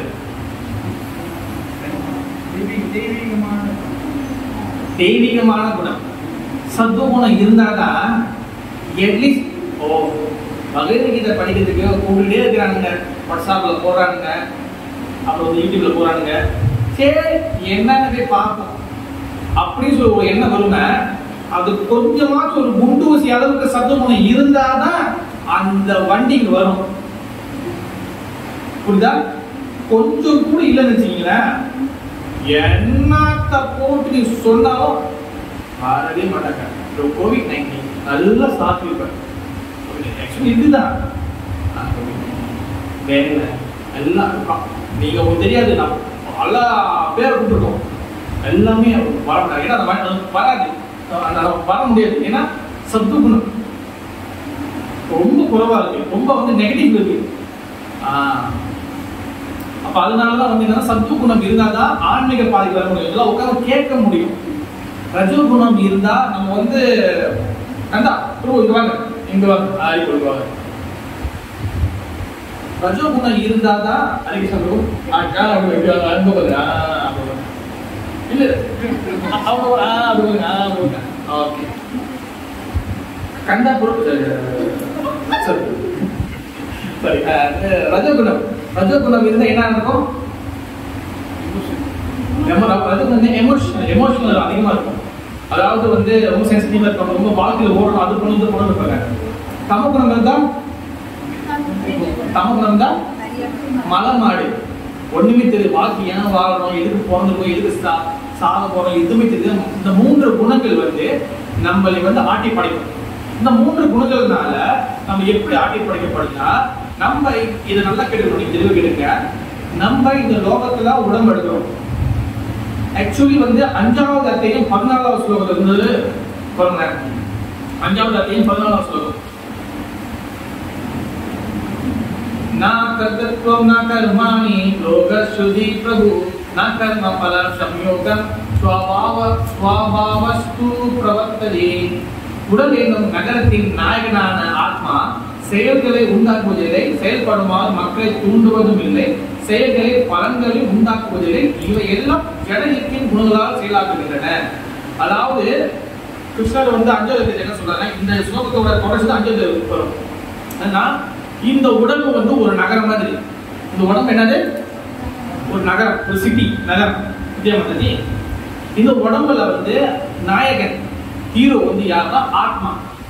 தெய்வீகமான குணம். சத்துவகுணம் இருந்தாதான் அட்லீஸ்ட் பகவத்கீதை படிக்கிறதுக்கு கூப்பிட்டே இருக்கிறானுங்க, வாட்ஸ்அப்ல போறானுங்க, அப்புறம் வந்து யூடியூப்ல போறானுங்க. சரி என்னன்னு போய் பார்ப்போம் அப்படின்னு சொல்லி ஒரு எண்ணம் வருங்க. அது கொஞ்சமாச்சும் ஒரு குண்டு ஊசி அளவுக்கு சத்துவகுணம் இருந்தாதான் அந்த வண்டிக்கு வரும். புரியுதா? கொஞ்சம் கூட இல்லைன்னு வச்சுக்கீங்களேன், என்னத்த போட்டு நீ சொன்னாலும் வரவே மாட்டாங்க. கோவிட்-19 நல்லா சாப்பிட்டு இதுதான் வேலை எல்லாம் நீங்க உங்களுக்கு தெரியாது, நான் பல பேர் கூப்பிட்டுருக்கோம், எல்லாமே வர மாட்டாங்க. ஏன்னா வராது, வர முடியாது. ஏன்னா சத்துவகுணம் ரொம்ப குறைவா இருக்கு, ரொம்ப வந்து நெகட்டிவ் இருக்கு. அப்ப அதனாலதான் வந்து என்னன்னா சத்துவகுணம் இருந்தாதான் ஆன்மீக பாதைக்கு வர முடியும், எல்லாம் உட்காந்து கேட்க முடியும். ரஜோகுணம் இருந்தா நம்ம வந்து கண்டா இங்க வாங்க இங்க வாங்க. ரஜோகுணம் இருந்தாதான் அறிக்கை சொல்றோம் இல்ல ஓகே கண்டா பொறுப்பு சரி. ரஜோகுணம், ரஜோகுணம் இருந்தா என்ன நடக்கும், எமோஷனல் அதிகமா இருக்கும். அதாவது வந்து ரொம்ப சென்சிட்டிவா இருக்கும், ரொம்ப வாழ்க்கையில ஓடணும், அது பண்ணி கொண்டு இருப்பாங்க. தமகுணம் இருந்தா மலை மாடு, ஒண்ணுமே தெரியும், வாழ்க்கை ஏன் வாழணும், எதுக்கு பிறந்திருக்கோம், எதுக்கு சாக போறோம், எதுவுமே தெரியும். இந்த 3 குணங்கள் வந்து நம்மளை வந்து ஆட்டி படைக்கும். இந்த 3 குணங்கள்னால நம்ம எப்படி ஆட்டி படைக்கப்படுதுன்னா, நம்ம இதை நல்லா கேட்டுக்கணும், நீங்க தெளிவு கேட்டுங்க. நம்ம இந்த லோகத்துல உடம்பு எடுக்கிறோம். ஆக்சுவலி வந்து 5வது அத்தியாயம் 14வது ஸ்லோகத்துல இருந்து பாருங்க. 5வது அத்தியாயம் 14வது ஸ்லோகம். ना कर्तृत्वं न कर्माणि लोकश्रुति प्रभु न कर्म फल संयोगं स्वभावस्तु प्रवर्तते. உடல் என்னும் நகரத்தின் நாயகனான ஆத்மா செயல்களை உண்டாக்குவதில்லை, செயல்படுமாறு மக்களை தூண்டுவதும் இல்லை, செயல்களை பலன்களை உண்டாக்குவதில்லை, இவை எல்லாம் ஜட இயற்கையின் குணங்களால் செயலாக்குகின்றன. அதாவது கிருஷ்ணர் வந்து 5வது என்ன சொல்றாங்க, இந்த ஸ்லோகத்தோட தொடர்ச்சி 5வது வரும். ஆனா இந்த உடம்பு வந்து ஒரு நகரம் மாதிரி. இந்த உடம்பு என்னது, ஒரு நகரம், ஒரு சிட்டி, நகரம். வித்யாமதி இந்த உடம்புல வந்து நாயகன் ஹீரோ வந்து யாருன்னா ஆத்மா.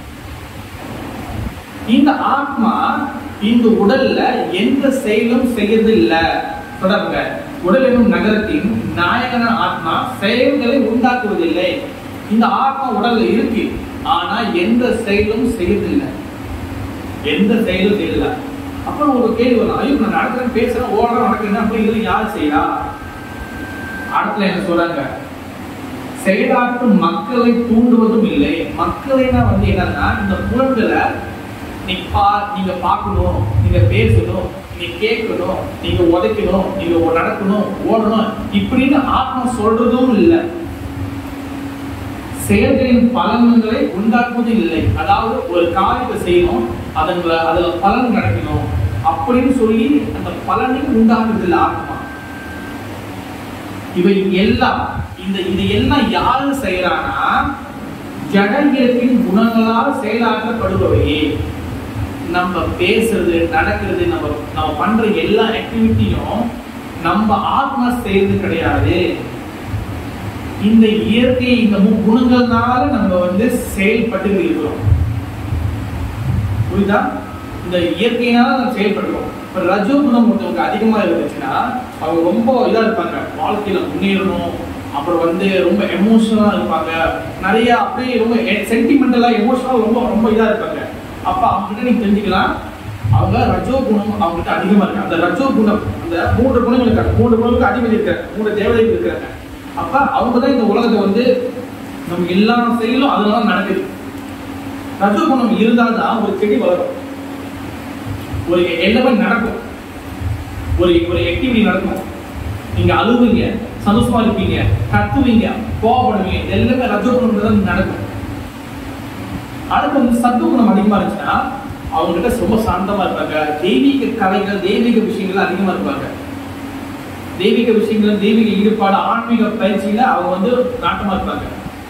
இந்த ஆத்மா இந்த உடல்ல எந்த செயலும் செய்யறது இல்ல. தொடர்ங்க, உடல் என்னும் நகரத்தின் நாயகன ஆத்மா செயல்களை உண்டாக்குவதில்லை. இந்த ஆத்மா உடல்ல இருக்கு, ஆனா எந்த செயலும் செய்யறதில்லை, எந்த செயலும் செய்யல. அப்புறம் ஒரு கேள்வி வரும், ஐயோ நான் நடக்கிறேன், பேசுறேன், ஓடுறேன், நடக்கிறேன், அப்படிங்கிறது யார் செய்யறா? அடுத்துல என்ன சொல்றாங்க, செயலாற்றும் மக்களை தூண்டுவதும் இல்லை. மக்களைனா வந்து என்னன்னா இந்த புலன்களை நீங்க பார்க்கணும், நீங்க பேசணும், நீங்க கேட்கணும், நீங்க உதைக்கணும், நீங்க நடக்கணும், ஓடணும் இப்படின்னு ஆத்மா சொல்றதும் இல்லை. செயல்களின் பலன்களை உண்டாக்குவதும் இல்லை. அதாவது ஒரு காரியத்தை செய்யணும், அதுல பலன் கிடைக்கணும் அப்படின்னு சொல்லி அந்த பலனையும் உண்டாக்குறது இல்லை ஆத்மா. இவை எல்லாம் இது எல்லாம் யாரு செய்யறானா, ஜடங்கியத்தின் குணங்களால் செயலாற்றப்படுபவையே. நம்ம பேசுறது, நடக்கிறது, நம்ம பண்ற எல்லா ஆக்டிவிட்டியும் நம்ம ஆத்மா செய்யறது கிடையாது. இந்த இயற்கை, இந்த குணங்கள்னால நம்ம வந்து செயல்பட்டு இருக்கிறோம். புரியுதா? இந்த இயற்கையினால நம்ம செயல்படுறோம். இப்போ ரஜோ குணம் ஒருத்தவங்க அதிகமா இருந்துச்சுன்னா அவங்க ரொம்ப இதா இருப்பாங்க, வாழ்க்கையில முன்னேறணும், அப்புறம் வந்து ரொம்ப எமோஷனலா இருப்பாங்க, நிறைய அப்படியே ரொம்ப சென்டிமெண்டலா எமோஷனலா ரொம்ப ரொம்ப இதா இருப்பாங்க. அப்ப அவங்க கிட்ட நீங்க தெரிஞ்சுக்கலாம் அவங்க ரஜோ குணம் அவங்ககிட்ட அதிகமா இருக்கு. அந்த ரஜோ குணம் அந்த 3 குணங்கள் இருக்காங்க, 3 குணங்களுக்கு அதிபதி இருக்காங்க, 3 தேவதைகள் இருக்காங்க. அப்ப அவங்க தான் இந்த உலகத்தை வந்து நம்ம எல்லா செயலும் அதனால நடக்குது. ரஜோ குணம் இருந்தால்தான் ஒரு செடி வளரும், ஒரு எல்லாமே நடக்கும், ஒரு ஆக்டிவிட்டி நடக்கும். நீங்க அழுவீங்க, சந்தோஷமா இருப்பீங்க, கத்துவீங்க, கோவப்படுவீங்க, எல்லாமே ரஜோ குணம் தான் நடக்கும். அடுத்து வந்து சத்துவ குணம் அதிகமா இருந்துச்சுன்னா அவங்க கிட்ட ரொம்ப சாந்தமா இருப்பாங்க, தெய்வீக கலைகள் தெய்வீக விஷயங்கள் அதிகமா இருப்பாங்க, தெய்வீக விஷயங்கள் தெய்வீக ஈடுபாடு ஆன்மீக பயிற்சியில அவங்க வந்து நாட்டமா இருப்பாங்க.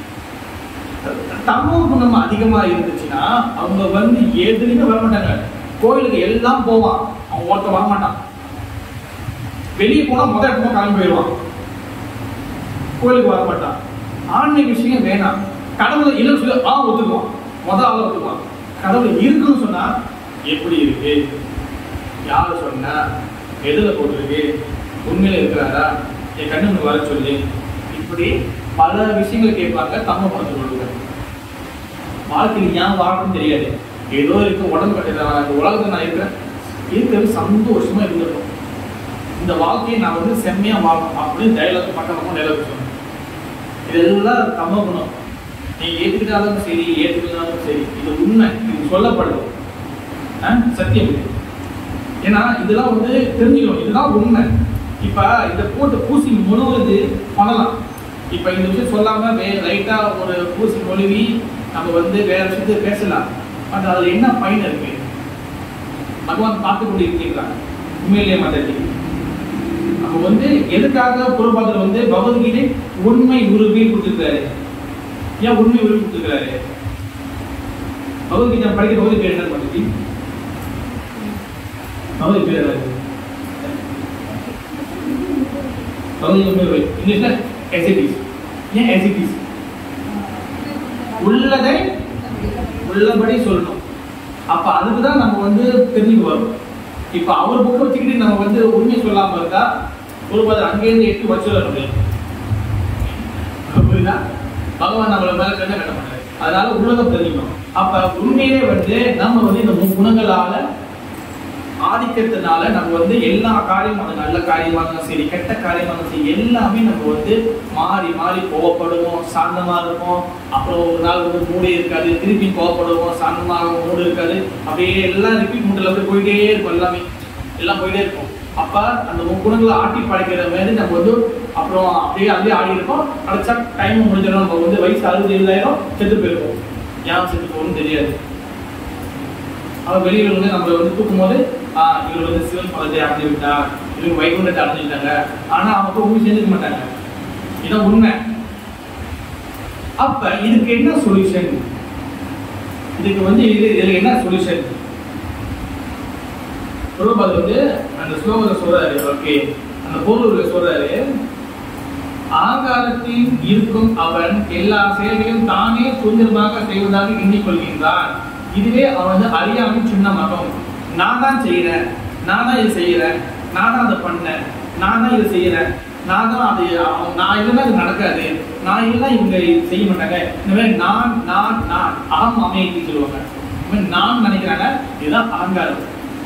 தமோ குணம் அதிகமா இருந்துச்சுன்னா அவங்க வந்து எதுலையுமே வரமாட்டாங்க. கோயிலுக்கு எல்லாம் போவான், அவன் ஒருத்த வரமாட்டான். வெளியே போனா முதல் இடமா கிளம்பி போயிடுவான், கோயிலுக்கு வரமாட்டான். ஆன்மீக விஷயம் வேணாம், கடவுளை இல்லைன்னு சொல்லி ஒத்துக்குவான், முதல் ஆளை ஒத்துக்குவான். கடவுள் இருக்குன்னு சொன்னா எப்படி இருக்கு, யாரு சொன்னா, எதுல போட்டிருக்கு, உண்மையில இருக்கிறாரா, என் கண்ணு வர சொல்லி, இப்படி பல விஷயங்கள் கேட்பாங்க. தம்ம குணத்தை கொடுக்குறாங்க. வாழ்க்கையில் ஏன் வாழணும்னு தெரியாது, ஏதோ இருக்கு, உடம்பு கட்டிடுறாங்க, இந்த உலகத்துல நான் இருக்கிறது சந்தோஷமா இருந்திருக்கும், இந்த வாழ்க்கையை நான் வந்து செம்மையா வாழணும் அப்படின்னு டைலாக் பட்டணமும் டைலாக் சொன்னேன். இதெல்லாம் தம குணம். நீ ஏற்றுக்கிட்டாலும் சரி ஏற்றுக்கிட்டாலும் சரி, இது உண்மை, இது சொல்லப்படுது, சத்தியம் இது. ஏன்னா இதெல்லாம் வந்து தெரிஞ்சுக்கணும், இதுதான் உண்மை. இப்ப இதை போட்டு பூசி முழுவது பண்ணலாம். இப்ப இந்த விஷயம் சொல்லாம லைட்டா ஒரு பூசி மொழிவி நம்ம வந்து வேற விஷயத்துக்கு பேசலாம். பட் அதுல என்ன பயன் இருக்கு? பகவான் பார்த்து கொண்டு இருக்கீங்களா உண்மையிலேயே மாதாஜி? நம்ம வந்து எதுக்காக பொறுப்பாளர் வந்து பகவத்கீதை உண்மை உருவி கொடுத்துருக்காரு? ஏன் உண்மை உருவி கொடுத்துருக்காரு? பகவத்கீதை படிக்கிற போது பேர் என்ன மாதாஜி? பகவத் பேர் பகவத்கீதை இங்கிலீஷ்ல எசிடிஸ். ஏன் எசிடிஸ்? உள்ளதை உள்ளபடி சொல்லணும். அப்ப அதுக்குதான் நம்ம வந்து தெரிஞ்சுக்கு வரும். இப்ப அவர் புக்கை வச்சுக்கிட்டு நம்ம வந்து உண்மை சொல்லாம இருக்கா ஒரு அங்கேயிருந்து 8 வச்சு புரியுதா? பகவான் நம்மள மேல கண்ண கட்ட மாட்டாரு. அதனால உள்ளதை தெரிஞ்சுக்கணும். அப்ப உண்மையிலே வந்து நம்ம வந்து இந்த குணங்களால ஆதிக்கத்தினால நம்ம வந்து எல்லா காரியமும், அது நல்ல காரியமா இருந்தாலும் சரி கெட்ட காரியமா இருந்தாலும் சரி எல்லாமே நம்ம வந்து மாறி மாறி கோவப்படுவோம், சாந்தமா இருப்போம். அப்புறம் ஒரு நாள் வந்து மூடே இருக்காது, திருப்பி கோவப்படுவோம், சாந்தமாக மூடு இருக்காது, அப்படியே எல்லாம் ரிப்பீட் மூட்டில் அப்படியே போயிட்டே இருக்கும், எல்லாமே எல்லாம் போயிட்டே இருக்கும். அப்ப அந்த குணங்களை ஆட்டி படைக்கிற மாதிரி நம்ம வந்து அப்புறம் அப்படியே ஆடி இருக்கோம். அடைச்சா டைம் முடிஞ்சிடும், நம்ம வந்து வயசு 60-70 செத்து போயிருக்கோம். ஏன் செத்து போகணும்னு தெரியாது. அவன் வெளியில வந்து நம்மளை வந்து தூக்கும் போது இவங்க வந்து சிவன் பதத்தை அடைஞ்சு விட்டா, இவங்க வைகுண்டத்தை அடைஞ்சுட்டாங்க, ஆனா அவங்க உண்மை செஞ்சுக்க மாட்டாங்க. இதான் உண்மை. அப்ப இதுக்கு என்ன சொல்யூஷன்? இதுக்கு வந்து இதுல என்ன சொல்யூஷன்? பிரபுபாதர் வந்து அந்த ஸ்லோகத்தை சொல்றாரு. ஓகே, அந்த பொருள் சொல்றாரு, ஆகாரத்தில் இருக்கும் அவன் எல்லா செயல்களையும் தானே சுதந்திரமாக செய்வதாக எண்ணிக்கொள்கின்றான். இதுவே அவன் வந்து அறியாமை சின்னமாகும். நான் தான் செய்யறேன், நான் தான் இது செய்யறேன், நான் தான் அதை பண்ணேன், நான் தான் இதை செய்யறேன், நான் தான் அது, நான் இல்லைன்னா இது நடக்காது, நான் இல்லைன்னா இவங்க செய்ய மாட்டாங்க. இந்த மாதிரி நான் நான் நான் அகம் அமைதி சொல்லுவாங்க. இந்த மாதிரி நான் நினைக்கிறாங்க, இதுதான் அகங்காரம்.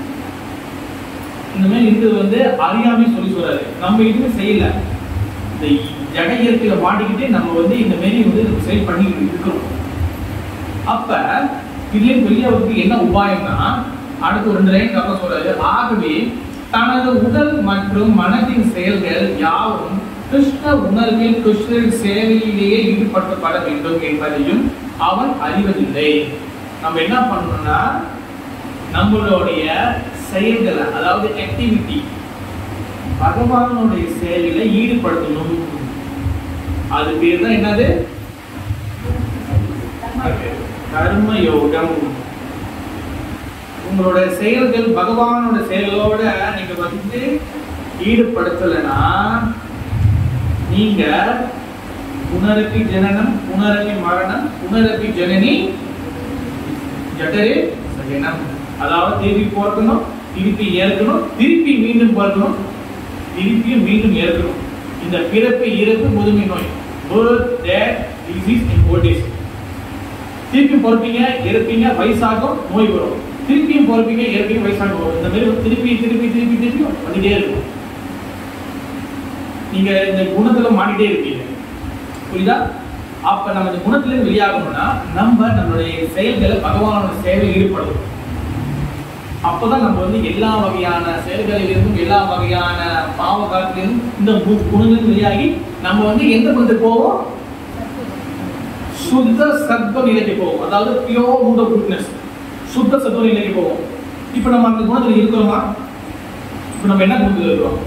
இந்த மாதிரி இருக்கிறது வந்து அறியாமை சொல்லி சொல்றாரு. நம்ம எதுவுமே செய்யல, இந்த ஜட இயற்கையில மாட்டிக்கிட்டு நம்ம வந்து இந்த மாதிரி வந்து நம்ம செயல் பண்ணிக்கிட்டு இருக்கிறோம். அப்ப இதுலயும் பெரியவருக்கு என்ன உபாயம்னா அடுத்து ஒரு 2 லைன் அப்புறம் சொல்றாரு. ஆகவே தனது உடல் மற்றும் மனதின் செயல்கள் யாவும் கிருஷ்ண உணர்வில் கிருஷ்ணரின் சேவையிலேயே ஈடுபடுத்தப்பட வேண்டும் என்பதையும் அவன் அறிவதில்லை. நம்ம என்ன பண்ணணும்னா நம்மளுடைய செயல்களை, அதாவது ஆக்டிவிட்டி பகவானுடைய சேவையில ஈடுபடுத்தணும். அது பேர் தான் என்னது? கர்ம யோகம். உங்களோட செயல்கள் பகவானோட செயலோட நீங்க வந்து ஈடுபடுத்தலைன்னா நீங்க புனரப்பி ஜனனம் புனரப்பி மரணம் புனரப்பி ஜனனி ஜடரே சயனம். அதாவது திருப்பி பிறக்கணும், திருப்பி இறக்கணும், திருப்பி மீண்டும் பிறக்கணும், திருப்பியும் மீண்டும் இறக்கணும். இந்த பிறப்பு இறப்பு முதுமை நோய், birth death disease and old age. திருப்பி பிறப்பீங்க, இறப்பீங்க, வயசாகும், நோய் வரும், திருப்பியும் பிறப்பீங்க, இறப்பீங்க, வயசாகும் வரும். இந்த மாதிரி திருப்பி திருப்பி திருப்பி திருப்பி வந்துட்டே இருக்கும். நீங்க இந்த குணத்துல மாட்டிட்டே இருக்கீங்க, புரியுதா? அப்ப நம்ம இந்த குணத்திலிருந்து வெளியாகணும்னா நம்மளுடைய செயல்களை பகவானோட சேவையில் ஈடுபடும். அப்பதான் நம்ம எல்லா வகையான செயல்களிலிருந்தும் எல்லா வகையான பாவ காலத்திலிருந்தும் இந்த குணங்களிலிருந்து வெளியாகி நம்ம எந்த குணத்துக்கு போவோம்? சுத்த சத்துவ நிலைக்கு போவோம். அதாவது பியோர் மூட் ஆஃப் குட்னஸ், சுத்த சத்துவ நிலைக்கு போவோம். இப்ப நம்ம அந்த குணத்துல இருக்கிறோமா? இப்ப நம்ம என்ன குணத்துல இருக்கிறோம்?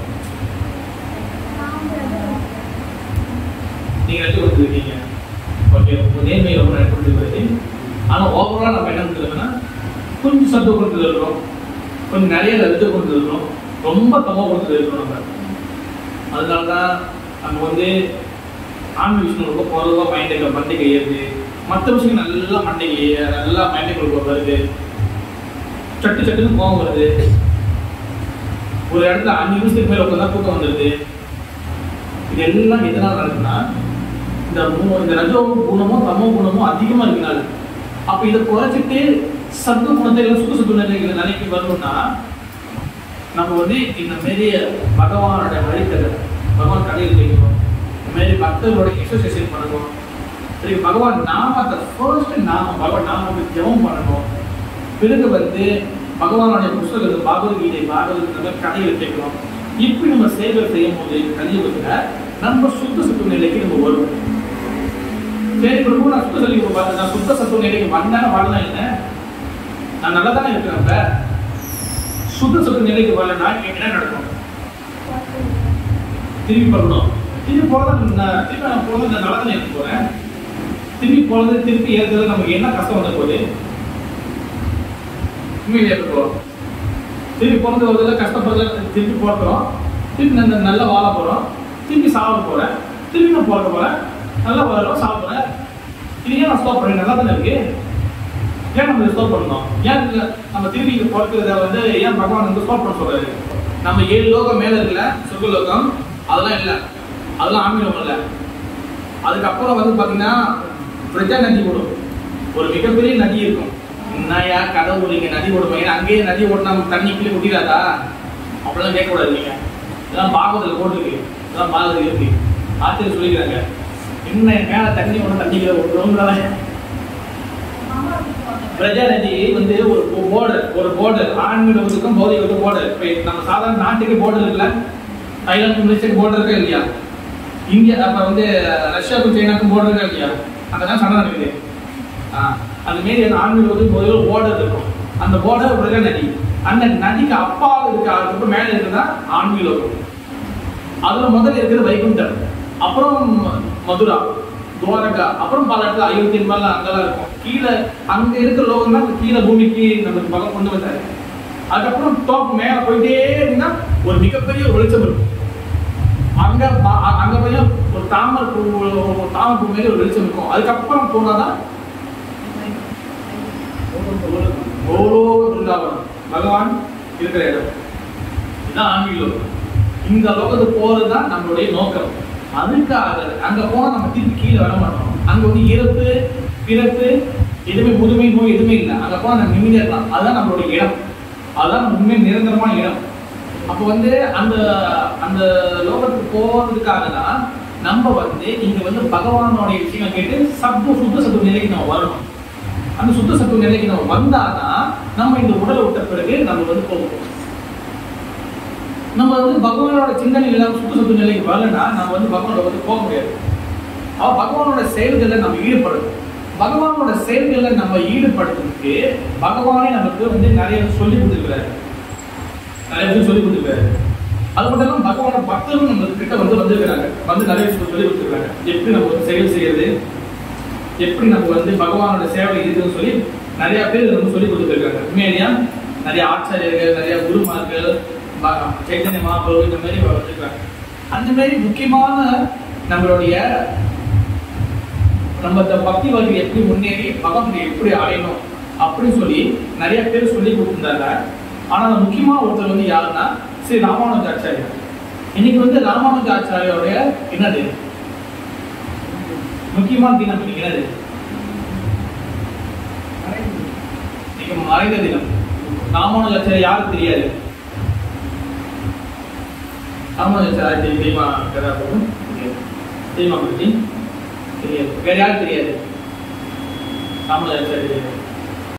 நீங்க ரெண்டு குணத்துல இருக்கீங்க. ஓகே, நேர்மை ரொம்ப கொடுத்துருக்கு. ஆனா ஓவராலா நம்ம என்ன கொடுத்துருக்கோம்னா கொஞ்சம் சத்துவ குணத்துல இருக்கிறோம், கொஞ்சம் நிறைய ரத்த குணத்துல இருக்கிறோம், ரொம்ப தமோ குணத்துல இருக்கிறோம் நம்ம. அதனாலதான் நம்ம ஆன்மீக விஷயம் ரொம்ப பொதுவாக மண்டைக்கு ஏறுது, மற்ற விஷயம் நல்லா மண்டைக்கு நல்லா மைண்டுக்குள்ள வருது, சட்டு சட்டுன்னு கோவம் வருது, ஒரு இடத்துல 5 நிமிஷத்துக்கு மேல உட்காந்தா தூக்கம் வந்துடுது. இது எல்லாம் எதனால நடக்குன்னா இந்த ரஜோ குணமும் தமோ குணமும் அதிகமா இருக்கனால. அப்ப இதை குறைச்சிட்டு சத்துவ குணத்தை சுத்த சத்துவ நிலைக்கு வரணும்னா நம்ம இந்த மாரி பகவானோட வழித்தலை பகவான் கடையில் வைக்கணும், இந்த மாதிரி பக்தர்களோட எக்ஸசைஸ் பண்ணணும். சரி, பகவான் நாமத்தை ஃபர்ஸ்ட் பகவான் நாம ஜெபம் பண்ணணும். பிறகு பகவானுடைய புஸ்தகத்தை பகவத்கீதை பாகவத கடையில் வைக்கணும். இப்படி நம்ம சேவை செய்யும் போது கலியுகத்துல நம்ம சுத்த சத்துவ நிலைக்கு நம்ம வருவோம். சரி பிரபு, நான் சுத்த சத்துவ நிலைக்கு வந்தாலும் வரலாம் இல்லை, நான் நல்லா தானே இருக்கிறேன். சுத்த சத்துவ நிலைக்கு வரலன்னா என்ன நடக்கும்? திரும்பி போகணும். திரும்பி போறது நான் போறது நல்லா தானே இருக்க போறேன். திரும்பி போறது திருப்பி ஏற்கிறது நமக்கு என்ன கஷ்டம் வந்த போது உண்மையிலே இருக்கிறோம். திருப்பி போறது ஒரு கஷ்டப்படுறது, திருப்பி போறோம், திருப்பி நல்லா வாழ போறோம், திருப்பி சாப்பிட போறேன், திருப்பி நான் போற போறேன், நல்லா வளரும், சாப்பிட்றேன். இது ஏன் நான் ஸ்டாப் பண்ணேன்? நல்லா தானே இருக்கு. ஏன் நம்ம ஸ்டாப் பண்ணணும்? ஏன் நம்ம திருப்பி இங்க பிறக்கிறத ஏன் பகவான் ஸ்டாப் பண்ண சொல்றாரு? நம்ம 7 லோகம் மேல இருக்குல்ல, சொர்க்க லோகம், அதெல்லாம் இல்லை, அதெல்லாம் ஆன்மீகம் இல்லை. அதுக்கப்புறம் பாத்தீங்கன்னா பிரஜா நதி ஓடும், ஒரு மிகப்பெரிய நதி இருக்கும். என்னையா கடவுள் இங்க நதி ஓடுவாங்க, அங்கேயே நதி ஓடினா தண்ணி கீழே குடிக்காதா? அப்படிலாம் கேட்கக்கூடாது. நீங்க இதெல்லாம் பாகவத்தில் போட்டுருக்கு, இதெல்லாம் பாகவத்தில் இருக்கு. ஆச்சரியம் சொல்லிக்கிறாங்க, என்ன மேல தண்ணி ஒன்று தண்ணி கீழே ஓடுறோம். பிரஜா நதி ஒரு போர்டர், ஆன்மீகத்துக்கும் பௌதிகத்துக்கும் போர்டர். இப்ப நம்ம சாதாரண நாட்டுக்கு போர்டர் இருக்குல்ல, தாய்லாந்து மலேசியாவுக்கு போர்டர் இருக்கா இல்லையா? இந்தியா அப்ப ரஷ்யாவுக்கும் சைனாக்கும் போர்டர் இருக்கா இல்லையா? அங்கதான் சண்டை நடக்குது. அது மாரி அந்த ஆன்மீகம் போர்டர் இருக்கும். அந்த போர்டர் பிரஜா நதி. அந்த நதிக்கு அப்பால் இருக்கு, அதுக்கப்புறம் மேல இருக்குதா ஆன்மீகம். அதுல முதல்ல இருக்கிறது வைகுண்டம், அப்புறம் மதுரா, துவாரகா, அப்புறம் பல இடத்துல 57 மேல அங்கெல்லாம் இருக்கும். கீழே அங்க இருக்கிற லோகம் தான் கீழே பூமிக்கு நமக்கு பக்கம் கொண்டு வந்தாரு. அதுக்கப்புறம் டாப் மேல போயிட்டே இருந்தா ஒரு மிகப்பெரிய வெளிச்சம் இருக்கும். அங்க போய் ஒரு தாமரை பூ மேல ஒரு வெளிச்சம் இருக்கும். அதுக்கப்புறம் போனாதான் பிருந்தாவனம் பகவான் இருக்கிற இடம். இதுதான் ஆன்மீக லோகம். இந்த லோகத்துக்கு போறதுதான் நம்மளுடைய நோக்கம். அதுக்காக அங்க போனா நம்ம திருப்பி கீழே வர மாட்டோம். அங்க இறப்பு பிறப்பு எதுவுமே முதுமை நோய் எதுவுமே இல்லை. அங்க போனா நம்ம நிம்மதியா இருக்கலாம். அதுதான் நம்மளுடைய இடம், அதுதான் உண்மை நிரந்தரமான இடம். அப்போ அந்த அந்த லோகத்துக்கு போறதுக்காக தான் நம்ம இங்க பகவானோடைய விஷயங்கள் கேட்டு சுத்த சத்துவ நிலைக்கு நம்ம வரணும். அந்த சுத்த சத்துவ நிலைக்கு நம்ம வந்தாதான் நம்ம இந்த உடலை விட்ட பிறகு நம்ம போவோம். நம்ம பகவானோட சிந்தனை இல்லாம சுத்த சத்துவ நிலைக்கு வரலன்னா நம்ம பகவானோட போக முடியாது. பகவானோட செயல்களை நம்ம ஈடுபடணும். பகவானோட செயல்களை நம்ம ஈடுபடுறதுக்கு பகவானே நமக்கு நிறைய சொல்லி கொடுத்துருக்கிறாரு, நிறைய பேர் சொல்லி கொடுத்துருக்காரு. அது மட்டும் இல்லாம பகவானோட பக்தர்கள் நம்ம கிட்ட வந்திருக்கிறாங்க, நிறைய சொல்லி கொடுத்துருக்காங்க. எப்படி நம்ம செயல் செய்யறது, எப்படி நம்ம பகவானோட சேவை இருக்குன்னு சொல்லி நிறைய பேர் நம்ம சொல்லி கொடுத்துருக்காங்க. உண்மையிலேயா நிறைய ஆச்சாரியர்கள், நிறைய குருமார்கள், சைத்தன்ய மகாபிரபு இந்த மாதிரி வந்திருக்காங்க. அந்த மாதிரி முக்கியமான நம்மளுடைய நம்ம பக்தி வாழ்க்கை எப்படி முன்னேறி பகவானை எப்படி அடையணும் அப்படின்னு சொல்லி நிறைய பேர் சொல்லி கொடுத்துருந்தாங்க. ஆனா அந்த முக்கியமான ஒருத்தர் வந்து யாருன்னா ஸ்ரீ ராமானுஜாச்சாரியார். இன்னைக்கு வந்து ராமானுஜாச்சாரியோடைய என்னது முக்கியமான தினம்? இன்னைக்கு என்னது? இன்னைக்கு மறைந்த தினம். ராமானுஜாச்சாரியார் யாருக்கு தெரியாது? ராமானுஜாச்சாரியார் தெரியுமா? தெரியுமா? தெரியாது. வேற யாருக்கு தெரியாது? ராமானுஜாச்சாரியார்